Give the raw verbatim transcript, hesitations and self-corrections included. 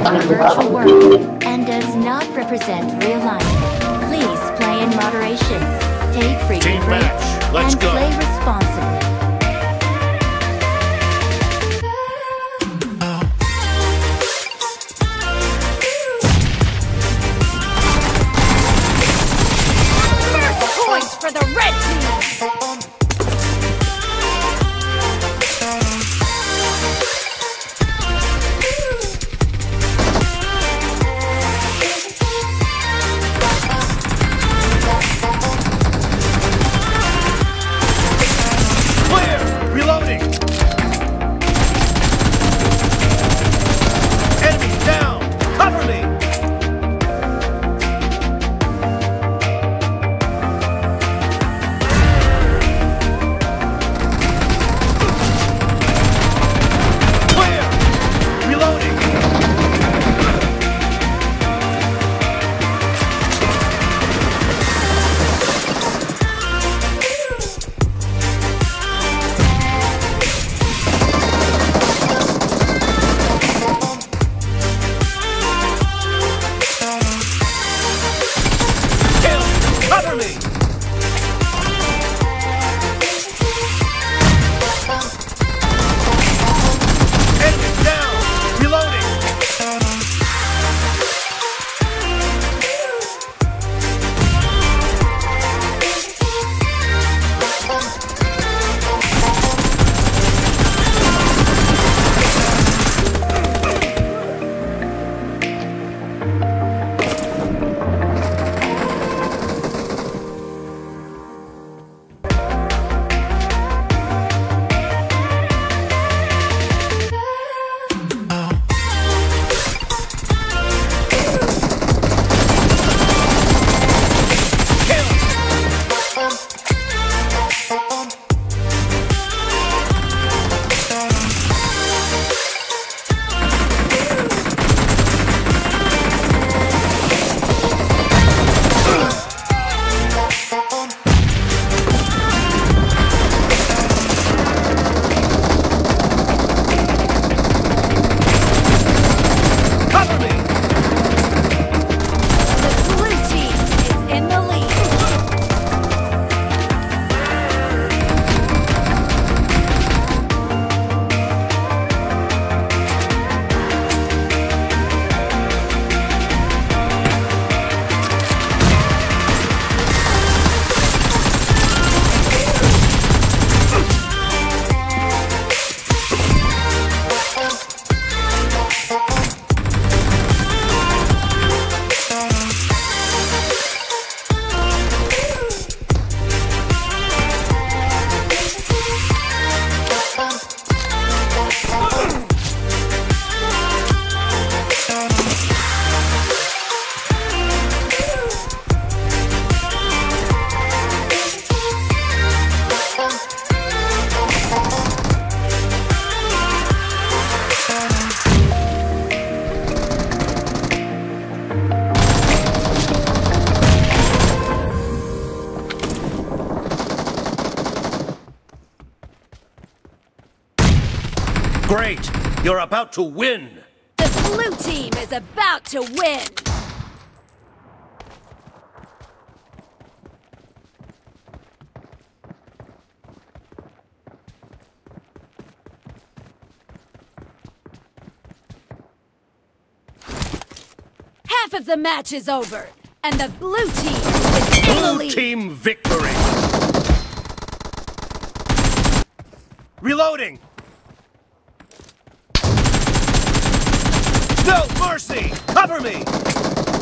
a virtual world and does not represent real life. Please play in moderation, take frequent Team breaks, match. Let's and go. play responsibly. First points for the red team! Great! You're about to win! The blue team is about to win! Half of the match is over, and the blue team is in the Blue lead. team victory! Reloading! No mercy! Cover me!